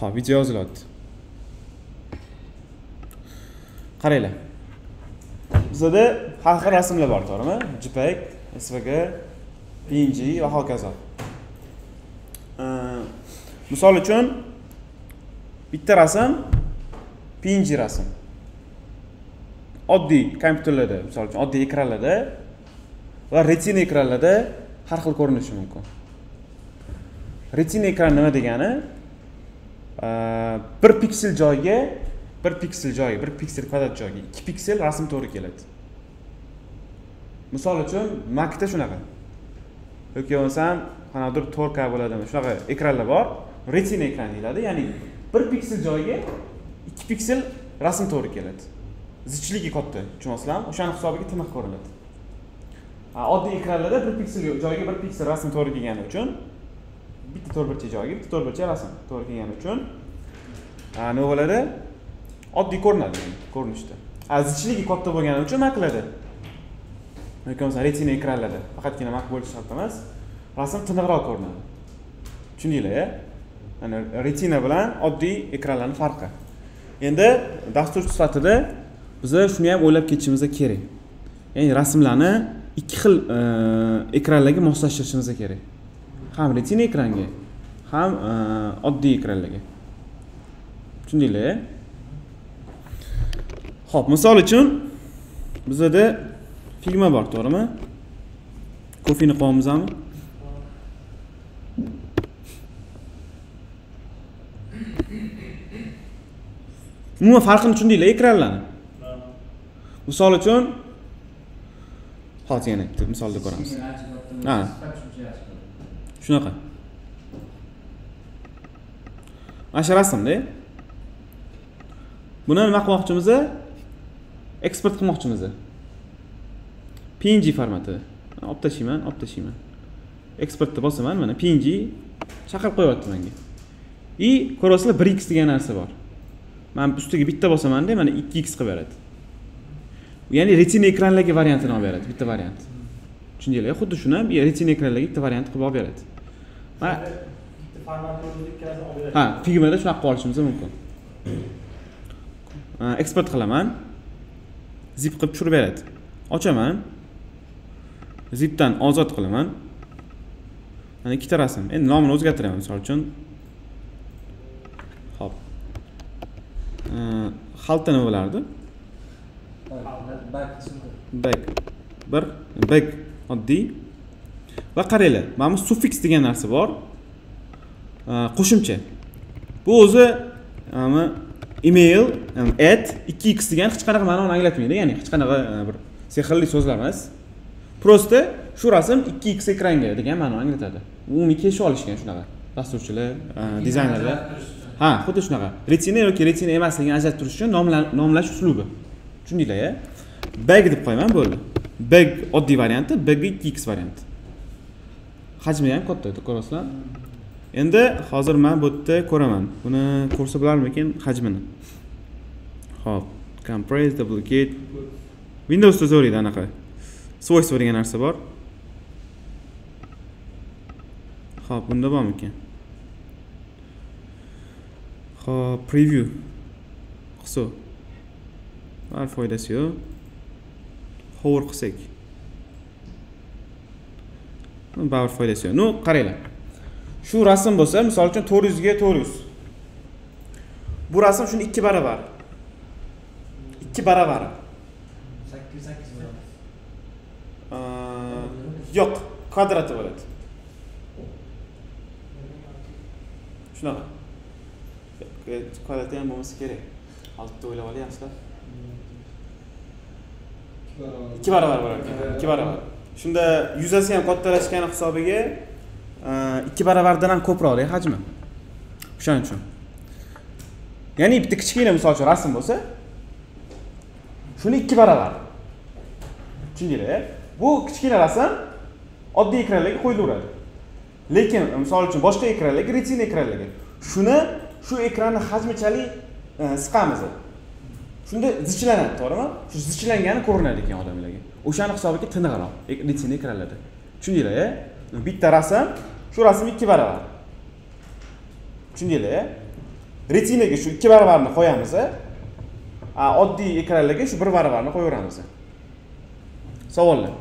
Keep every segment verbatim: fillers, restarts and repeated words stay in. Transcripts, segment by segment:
Xo'p, video yozilyapti. Qaranglar. Bizda har xil rasmlar bor, to'g'rimi? JPEG, SVG, PNG va hokazo. Misol uchun bitta rasm PNG rasm. Oddiy kompyuterlarda, misol uchun oddiy ekranlarda va retina ekranlarda har xil ko'rinishi mumkin. Retina ekran nima degani? bir piksel joyga bir piksel joyi, bir piksel kvadrat joyiga ikki piksel rasm to'g'ri keladi. Misol uchun Mac da shunaqa. Yoki bo'lmasam, qanaqadir to'rt K bo'ladimi? Shunaqa ekranlar bor. Retina ekran deyiladi. Ya'ni bir piksel joyiga ikki piksel rasm to'g'ri keladi. Zichligi katta, tushunasizlarmi? O'shaning hisobiga tiniq ko'rinadi. Oddiy ekranlarda bir piksel joyiga bir piksel rasm to'g'ri kelgani uchun bitta to'rtburchak joyiga bitta to'rtburchak rasm to'g'ri kelgani uchun nima bo'ladi? Oddiy ko'rinadi ko'rinishda. Zichligi katta bo'lgani uchun nima qiladi? Yoki bo'lmasa retina ekranlarda faqatgina Mac bo'lishi shart emas, rasm tiniqroq ko'rinadi. Tushundinglar-a? Ana retina bilan oddiy ekranlarning farqi. Endi dasturchi sifatida biz shuni ham o'ylab ketishimiz kerak. Ya'ni rasmlarni ikki xil ekranlarga moslashtirishimiz kerak. Ham retina ekranga, ham oddiy ekranlarga. Tushundinglar-a? Xo'p, misol uchun bizda Figma bor, to'g'rimi? Kofeni qo'ymizmi? Umuman farqini tushundinglar ekranlarni? Misol uchun hozir yana bitta misolda ko'ramiz. Ha. Shunaqa. Mana shu rasmda buni nima qilmoqchimiz? Eksport qilmoqchimiz. P N G formati. Olib tashlayman, olib tashlayman. Exportda bosaman, mana P N G chaqirib qo'yapti menga. I ko'rasizlar bir x degan narsa bor. Men ustiga bitta bosaman-da, mana ikki x qilib beradi. Ya'ni retina ekranlarga variantini olib beradi, bitta variant. Tushundinglar? Xuddi shuni ham retina ekranlarga bitta variant qilib olib beradi. Mana bitta formatni o'tkazib olib beradi. Ha, Figmada shunaqa qilib olishimiz mumkin. Eksport qilaman. Zip qilib tushirib beradi. Ochaman. Zipdan ozod qilaman. Mana ikkita rasm. Endi nomini o'zgartiraman, misol uchun. Xo'p. Xalta nima bo'lardi? Back. Bir back oddiy. Va qaranglar, mana bu suffix degan narsa bor. Qo'shimcha. Bu o'zi mana email, at ikki x degan hech qanaqa ma'noni anglatmaydi, ya'ni hech qanaqa bir sehrli so'zlar emas. Prosta shu rasm ikki x ekranga degan ma'noni anglatadi. Umumiy kelishib olishgan shunaqa. Dasturchilar, dizaynerlar. Ha, xuddi shunaqa. Retina yoki retina emasligini ajratib turish uchun nomlash uslubi. Tushundinglar-a? Bag deb qo'yaman, bo'ldi. Bag oddiy varianti, bag ikki x varianti. Hajmi ham katta, ko'rasizlar. Endi hozir men bu yerda ko'raman. Buni ko'rsa bo'larmikin hajmini. Xo'p, compress, duplicate. Windowsda zo'raydi anaqa. Swayster degan narsa bor. Xo'p, bunda bormikan? Xo'p, preview. Qilsa. Var foydasi yo'q. Hover qilsak. Ba'zi foydasi yo'q. No, qaranglar. Shu rasm bo'lsa, misol uchun to'rt yuz ga to'rt yuz. Bu rasm shuni ikki baravar. ikki baravar. sakkiz yuz sakkiz bo'ladi. Yo'q, kvadrati bo'ladi. Shunaqa. Kvadrati ham bo'lmasa kerak. Altda o'ylab olyapsizlar. ikki baravar bo'lar ekan. ikki baravar. Shunda yuzasi ham kattalashgani hisobiga ikki baravardan ham ko'proq hajmi. O'shaning uchun. Ya'ni bitta kichkina misol uchun rasm bo'lsa, shuni ikki baravar. Tushundinglar? Bu kichkina rasm oddiy ekranlarga qo'yilaveradi. Lekin misol uchun boshqa ekranlarga, retina ekranlarga shuni shu ekranni hajmichalik siqamiz. Shunda zichlanadi, to'g'rimi? Shu zichlangani ko'rinadi ekan odamlarga. O'shani hisobiga tiniqroq retina ekranlarda. Tushundinglar-a? Bitta rasm, shu rasm ikki baravar. Tushundinglar-a? Retinaga shu ikki baravarini qo'yamiz. A oddiy ekranlarga shu bir baravarini qo'yaveramiz. Savollar.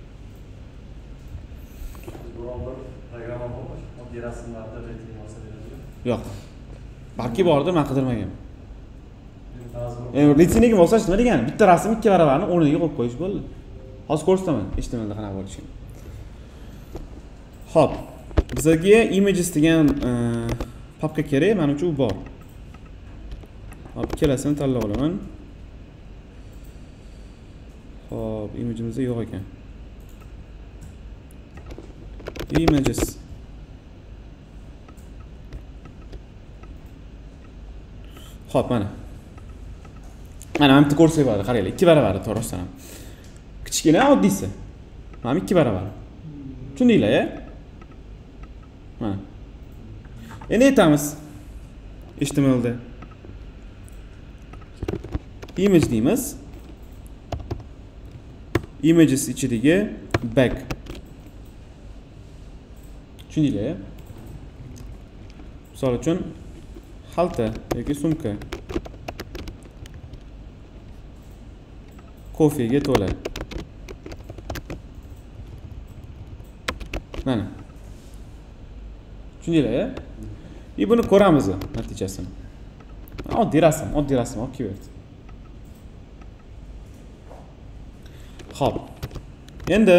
Birovlar programma bormi? Oddiy rasmlarda retina olsa beradi. Yo'q. Balki bordir, men qidirmaganman. Endi retinaga moslash nima degani? Bitta rasm ikki baravarni o'rniga qo'yib qo'yish bo'ldi. Hozir ko'rsataman, eshitmanda qanaqa bo'lishini. Xo'p, bizga images degan papka kerak, men uchun u bor. Hop, ikkalasini tanlab olaman. Hop, imagimizda yo'q ekan. Images. Hop, mana. Mana bitta ko'rsak bo'ladi, qaranglar, ikki baravar to'g'risidan ham. Kichkina oddiysi. Mana ikki baravar. Tushundinglar-a? Mana. Endi aytamiz. H T M L da image deymiz. Images ichidagi bag. Tushundinglar-a? Misol uchun xalta yoki sumka. Kofega to'la. Mana. Tushundinglar-a? E buni ko'ramiz natijasini. Oddiy rasm, oddiy rasm olib keldi. Xo'p. Endi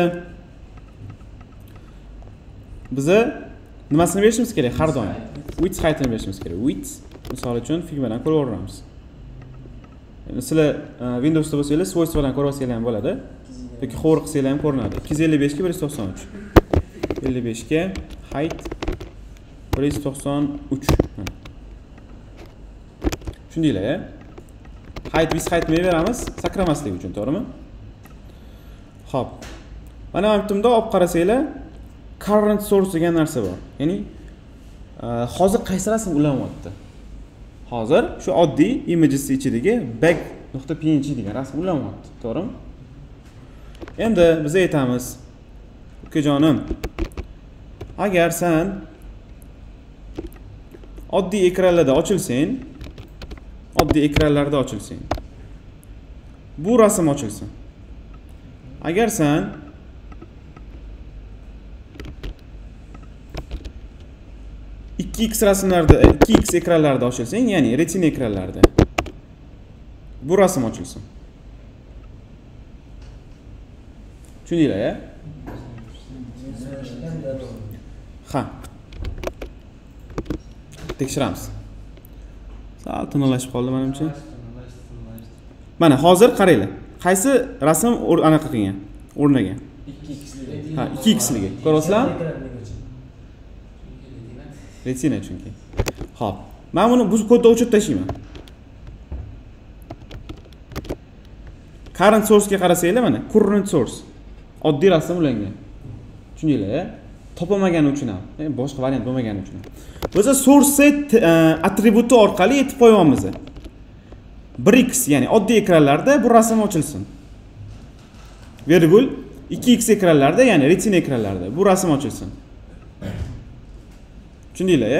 biza nimasini berishimiz kerak har doim? Width height'ini berishimiz kerak. Width misol uchun figmadan ko'rib olamiz. Endi sizlar Windowsda bo'lsangiz, svойствоdan ko'rib olsanglar ham bo'ladi. yoki hovur qilsanglar ham ko'rinadi. ikki yuz ellik besh ga bir yuz to'qson uch. ellik besh ga height bir yuz to'qson uch. Tushundinglar-a? Height biz height me beramiz, sakramaslik uchun, to'g'rimi? Xo'p. Mana bu bitimda olib qarasanglar, current source degan narsa bor. Ya'ni hozir qaysi rasm ulanyapti? Hozir shu oddiy images ichidagi bag.png degan rasm ulanyapti, to'g'rimi? Endi biz aytamiz, ukajonim, agar sen oddiy ekranlarda ochilsang, oddiy ekranlarda ochilsang, bu rasm ochilsin. Agar sen ikki x rasmlarda, ikki x ekranlarda ochilsang, ya'ni retina ekranlarda, bu rasm ochilsin. Tushundinglar-a? Ha. Tekshiramiz. Sal tinglashib qoldi menimcha. Mana hozir qaranglar. Qaysi rasm anaqa qilgan? O'rnagan. ikki x. Ha, ikki x ligi. Ko'ryapsizlarmi? Retina chunki. Xo'p. Men buni bu kodda o'chirib tashlayman. Current source ga qarasanglar mana, current source. Oddiy rasm ulangan. Tushundinglar-a? Topolmagani uchun ham, boshqa variant bo'lmagani uchun. Biz source set attributi orqali yetib qo'yamiz. bir x, ya'ni oddiy ekranlarda bu rasm ochilsin. Virgul ikki x ekranlarda, ya'ni retina ekranlarda bu rasm ochilsin. Tushundinglar-a?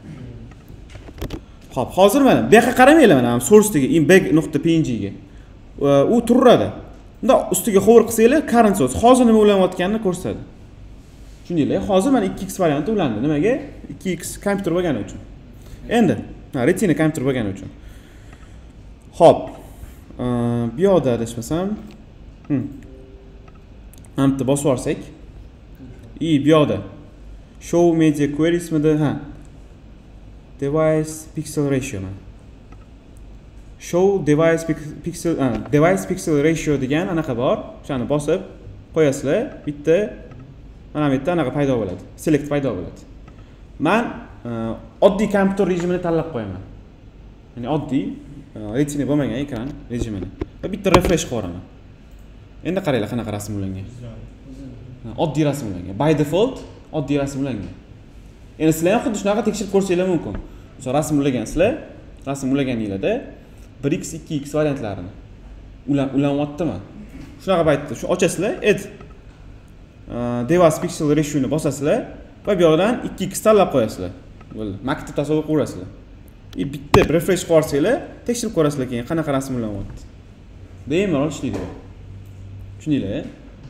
Xo'p, hozir mana bu yoqqa qaramanglar, mana source-dagi imbag.png ga. U turadi. Unda ustiga hover qilsanglar, current source hozir nima ulanayotganini ko'rsatadi. Tushundinglar? Hozir mana ikki x varianti ulandi. Nimaga? ikki x kompyuter bo'lgani uchun. Endi, ha, retina kompyuter bo'lgani uchun. Xo'p. Bu yoqda adashmasam, hm. Hamda bosib olsak, i bu yoqda show media queries mida, ha. Device pixel ratio mana. Show device pixel, ha, device pixel ratio degan anaqa bor. O'shani bosib qo'yasizlar, bitta mana bu yerda anaqa paydo bo'ladi. Select paydo bo'ladi. Men oddiy kompyuter rejimini tanlab qo'yaman. Ya'ni oddiy retina bo'lmagan ekran rejimini. Va bitta refresh qilaman. Endi qaranglar qanaqa rasm ulangan. Oddiy rasm ulangan. By default oddiy rasm ulangan. Endi sizlar ham xuddi shunaqa tekshirib ko'rsanglar mumkin. O'sha rasm ulagansizlar, rasm ulaganinglarda bir x ikki x variantlarini ulan ulanyaptimi? Shunaqa paytda shu ochasizlar, ed device pixel ratio ni bosasizlar va bu yoqdan ikki x tanlab qo'yasizlar. Bo'ldi. Maktab tasavvur qurasizlar. E bitta refresh qo'rsanglar, tekshirib ko'rasizlar keyin qanaqa rasmlanyapti. Bemalol ishlaydi bu. Tushundinglar?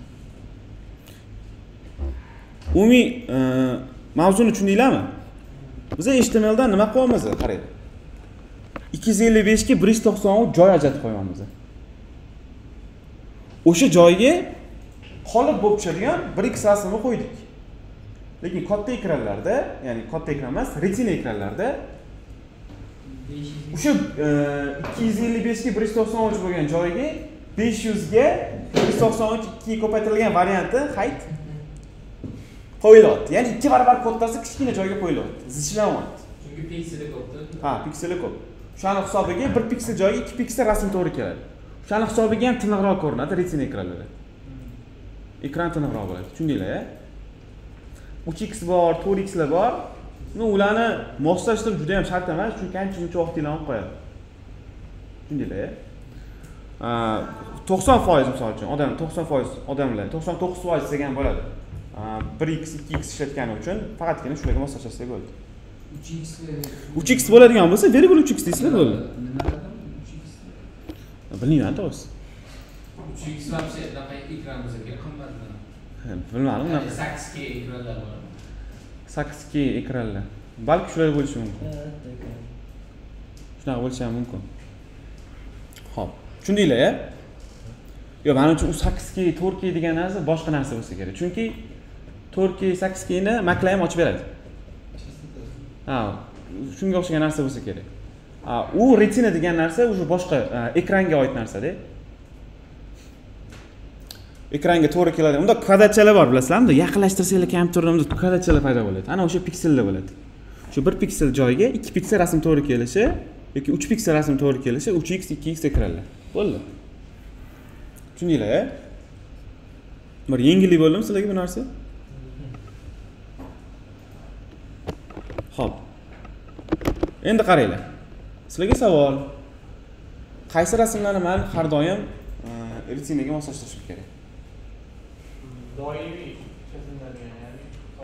Umumiy mavzuni tushundinglarmi? Biz H T M L dan nima qilyapmiz? Qarang. ikki yuz ellik besh ga bir yuz to'qson uch joy ajratib qo'yamiz. O'sha joyga qolib bo'lib tushadigan bir x rasmni qo'ydik. Lekin katta ekranlarda, ya'ni katta ekran emas, retina ekranlarda o'sha ikki yuz ellik besh ga bir yuz to'qson uch bo'lgan joyga besh yuz ga bir yuz to'qson uch ikki ga ko'paytirilgan varianti height qo'yilyapti. Ya'ni ikki barobar kattasi kichkina joyga qo'yilyapti. Zichlanyapti. Chunki pikseli ko'pda. Ha, pikseli ko'p. O'shani hisobiga bir piksel joyiga ikki piksel rasm to'g'ri keladi. O'shani hisobiga ham tiniqroq ko'rinadi retina ekranlarda. Ekran tiniqroq bo'ladi. Tushundinglar-a? uch x bor, to'rt x lar bor. No, ularni moslashtirish juda ham shart emas, chunki ancha-muncha vaqtinglarni olib qo'yadi. Tushundinglar-a? to'qson foiz misol uchun odam to'qson foiz odamlar to'qson to'qqiz foiz degan bo'ladi. bir x ikki x ishlatgani uchun faqatgina shularga moslashsa bo'ldi. uch x bo'ladigan bo'lsa, virgul uch x deysizlar bo'ldi. Bilmayman to'g'risi. uch x вообще qanaqa ekran bo'lsa kerak qimmatmi? Bilmadim. sakkiz K ekranlar bor. sakkiz K ekranlar. Balki shular bo'lishi mumkin. Shunaqa bo'lishi ham mumkin. Xo'p, tushundinglar-a? Yo, men uchun u sakkiz K, to'rt K degan narsa boshqa narsa bo'lsa kerak. Chunki to'rt K, sakkiz K ni Mac'lar ham ochib beradi. Ha, shunga o'xshagan narsa bo'lsa kerak. Ha, u retina degan narsa o'sha boshqa ekranga oid narsa-da. Ekranga to'g'ri keladi. Unda kvadratchalar bor, bilasizlarmi? Yaqinlashtirsanglar kompyuterda unda kvadratchalar paydo bo'ladi. Ana o'sha piksellar bo'ladi. Shu bir piksel joyiga ikki piksel rasm to'g'ri kelishi yoki uch piksel rasm to'g'ri kelishi uch x ikki x ekranlar. Bo'ldi. Tushundinglar-a? Bir yengillik bo'ldimi sizlarga bu narsa? Xo'p. Endi qaranglar. Sizlarga savol. Qaysi rasmlarni men har doim retinaga moslashtirishim kerak? Doimiy ishlatiladigan, ya'ni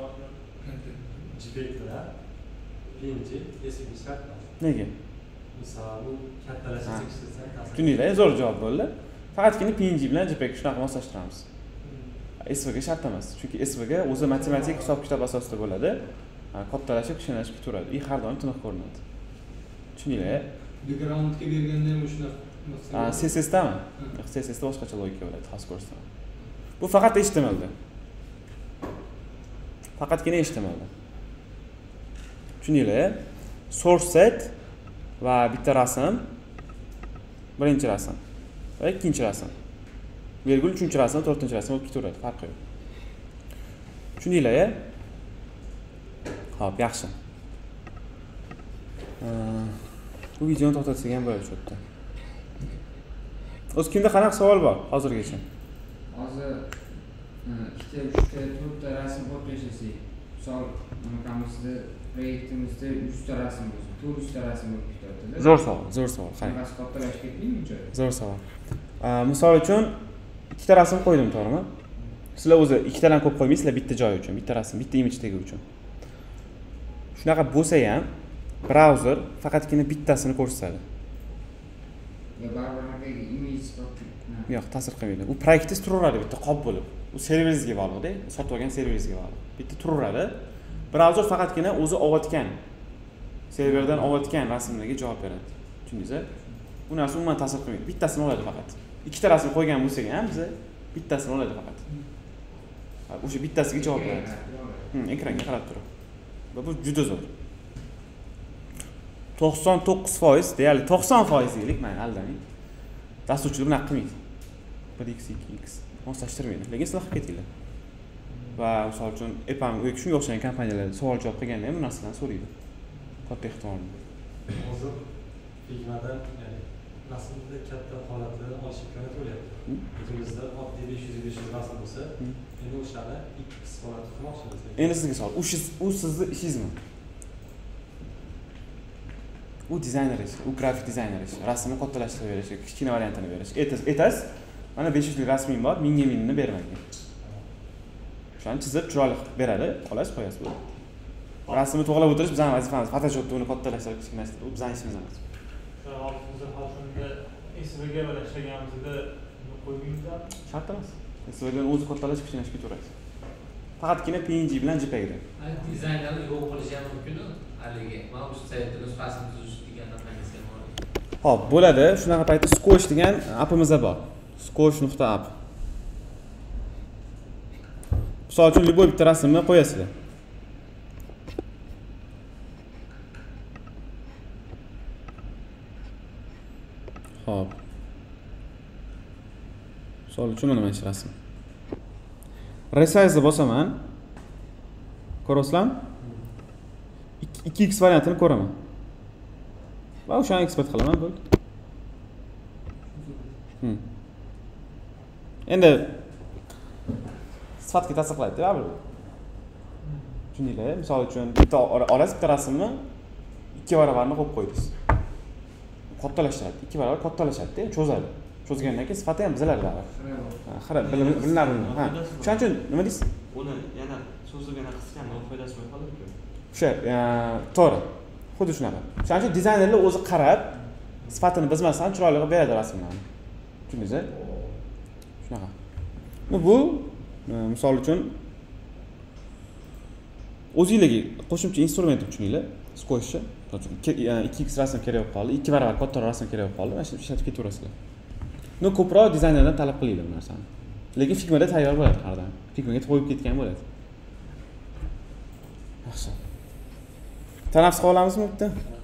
JPEG bilan P N G eski shart emas. Nega? Misol, bu kattalashib ishlatsang ta'sir. Tushundinglar, zo'r javob bo'ldi. Faqatgina P N G bilan JPEG shunaqa moslashtiramiz. S V ga shart emas. Chunki S V ga o'zi matematik hisob-kitob asosida bo'ladi. Kattalashib, kichkinalashib ketaveradi. I har doim tiniq ko'rinadi. Tushundinglar? Backgroundga berganda ham shunaqa. C S S dami? C S S da boshqacha logika bo'ladi, xos ko'rsatma. Bu faqat H T M L da. Faqatgina H T M L da. Tushundinglar? Source set va bitta rasm, birinchi rasm va ikkinchi rasm. Virgul uchinchi rasm, to'rtinchi rasm bo'lib ketaveradi, farqi yo'q. Tushundinglar-a? Xo'p, yaxshi. Bu videoni to'xtatsak ham bo'ladi shu yerda. O'z kimda qanaqa savol bor hozirgacha? Hozir ikkita, uchta, to'rtta rasm qo'yib tashlasak, misol, bunaqamizda proyektimizda yuz ta rasm bo'lsa, to'rt yuz ta rasm bo'lib ketadi. Zo'r savol, zo'r savol. Qarang. Bunaqasi kattalashib ketmaymi uncha? Zo'r savol. Misol uchun ikkita rasm qo'ydim, to'g'rimi? Sizlar o'zi ikkitadan ko'p qo'ymaysizlar bitta joy uchun, bitta rasm, bitta image uchun. Shunaqa bo'lsa ham brauzer faqatgina bittasini ko'rsatadi. Yo, baribir anaqa image yo'q, ta'sir qilmaydi. U proyektingiz turaveradi bitta qop bo'lib. U serveringizga bog'liq-da, sotib olgan serveringizga bog'liq. Bitta turaveradi. Brauzer faqatgina o'zi olayotgan serverdan olayotgan rasmlarga javob beradi. Tushundingizmi? Bu narsa umuman ta'sir qilmaydi. Bittasini oladi faqat. Ikkita rasm qo'ygan bo'lsak ham biz bittasini oladi faqat. O'sha bittasiga javob beradi. Hm, ekranga qarab turib. Bu juda zo'r. to'qson to'qqiz foiz, deyarli to'qson foiz deylik, men aldamang. Dasturchilar bunaqa qilmaydi. bir x ikki x moslashtirmaydi. Lekin sizlar qilib ketinglar. Va misol uchun Epam yoki shunga o'xshagan kompaniyalar savol javob qilganda ham bu narsalarni so'raydi. Katta ehtimol. Hozir Figma'dan, ya'ni rasmda katta holatlarni olish imkoniyati bo'lyapti. Lekin bizda oddiy besh yuz besh yuz rasm bo'lsa, endi o'shani x holati qilmoqchimiz. Endi sizga savol, u u sizning ishingizmi? U dizayner ishi, u grafik dizayner ishi. Rasmni kattalashtirib berish, kichkina variantini berish. Etas, mana besh yuz lik rasming bor, mingga mingni bermaydi. Shuni chizib chiroyli qilib beradi, xolos qo'yasiz bu. rasmni to'g'rilab o'tirish bizning vazifamiz. Photoshopda uni kattalashtirib, kichiklashtirish bu bizning ishimiz emas. Hozir hozirda S V G bilan ishlaganimizda qo'yganingizda Shart emas. S V G ni o'zi kattalashib, kichiklashib ketaverasiz. Faqatgina P N G bilan JPEG da. Dizaynlarni yo'q qilish ham mumkin-ku. Haligi, mana shu saytda nusxasini tuzish degan narsasi bor. Xo'p, bo'ladi. Shunaqa paytda squash degan appimiz bor. squash.app. Misol uchun любой bitta rasmni qo'yasizlar. Xo'p. Misol uchun mana shu rasm. Resize bosaman. Ko'rasizlarmi? ikki x variantini ko'raman. Va o'shani eksport qilaman bo'ldi. Hmm. Endi sifatga ta'sir qiladi, baribir. Tushundinglar? Misol uchun bitta orasi bitta rasmni ikki barobarni qo'yib qo'ydingiz. Kattalashtiradi. ikki barobar kattalashadi, cho'zadi. Cho'zgandan keyin sifati ham buziladi baribir. Ha, xira bilinadi. Ha. Shuning uchun nima deysiz? Uni yana so'zligini qisqanda foydasi bo'lib qoladi-ku. O'sha, to'g'ri. Xuddi shunaqa. Shuning uchun dizaynerlar o'zi qarab, sifatini buzmasdan chiroyli qilib beradi rasmlarni. Tushundingizmi? Shunaqa. Bu misol uchun o'zingizga qo'shimcha instrument deb tushuninglar. Squashni. ikki x rasm kerak bo'lib qoldi, ikki barobar katta rasm kerak bo'lib qoldi. Mana shu ishlatib ketaverasizlar. No ko'proq dizaynerdan talab qilaydi bu narsani. Lekin Figmada tayyor bo'ladi har doim. Figmaga qo'yib ketgan bo'ladi. Yaxshi. Tanaffus qila olamizmi bitta?